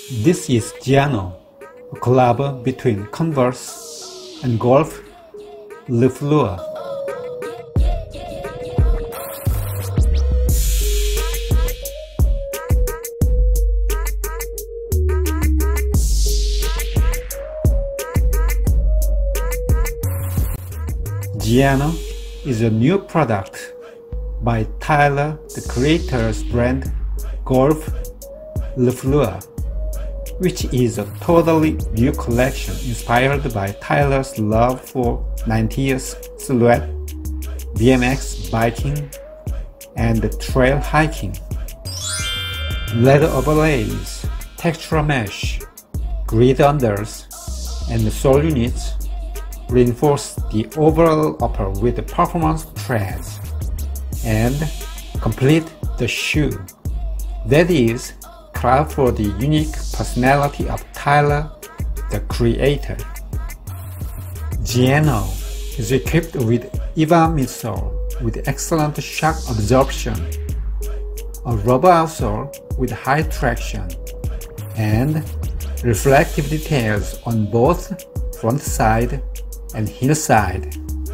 This is Giano, a collab between Converse and Golf Le Fleur. Giano is a new product by Tyler, the creator's brand Golf Le Fleur, which is a totally new collection inspired by Tyler's love for 90s silhouette, BMX biking, and trail hiking. Leather overlays, textural mesh, grid unders, and sole units reinforce the overall upper with the performance treads and complete the shoe. That is, craft for the unique personality of Tyler, the creator. Giano is equipped with EVA midsole with excellent shock absorption, a rubber outsole with high traction, and reflective details on both front side and heel side.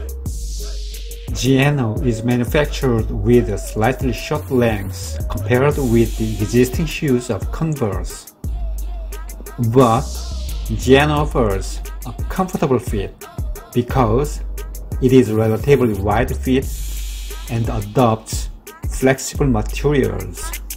Giano is manufactured with a slightly short length compared with the existing shoes of Converse, but Giano offers a comfortable fit because it is relatively wide fit and adopts flexible materials.